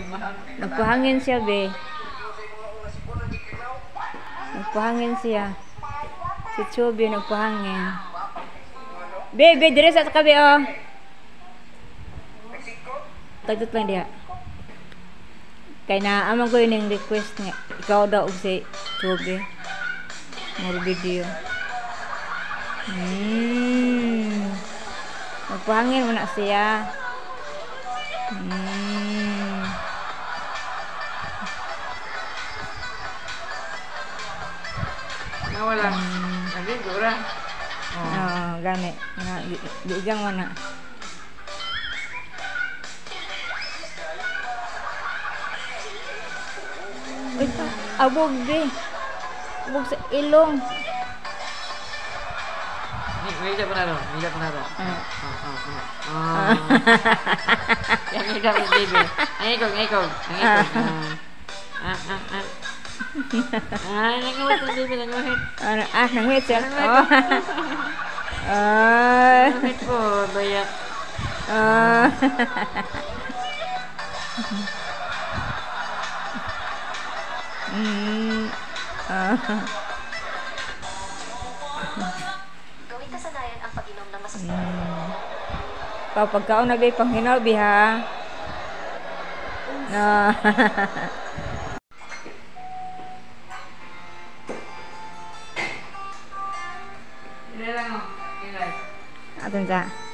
Nagpahangin siya, be. Nagpahangin siya. Si Chubby nagpahangin. Be, dire sa kabi, oh. Tagtut lang diha. Kaya na, amang ko yun yung request nga. Ikaw daw si Chubby. More video. Nagpahangin mo na siya. Nawala. Lagi gura. Oh, gani. Diigang mo na. Uy, abog be. Abog sa ilong. Meja panado. Yang meja baby. Ngikog. Nanguhit na baby, nanguhit. Nanguhit siya. Nanguhit po, bayak. Gawing kasanayan ang pag-inom ng Kapag kaon na be panghinabi ha. Ini lang, ini. Atun sa.